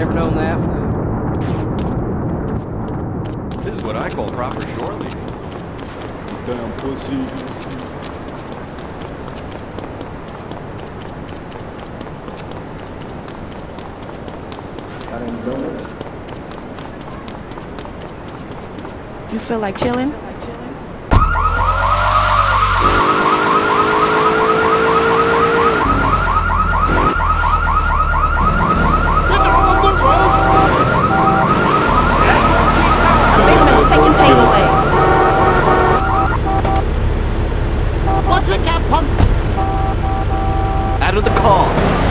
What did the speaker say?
never known that. This is what I call proper shore leave. Damn pussy. Got any donuts? You feel like chilling? Taking pain away. Out of the car.